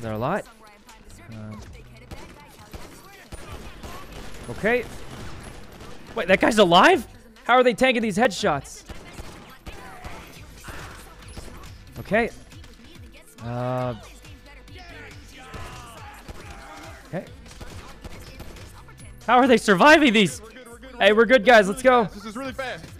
They're a lot. Okay. Wait, that guy's alive? How are they tanking these headshots? Okay. Okay. How are they surviving these? Hey, we're good, guys. Let's go. This is really fast.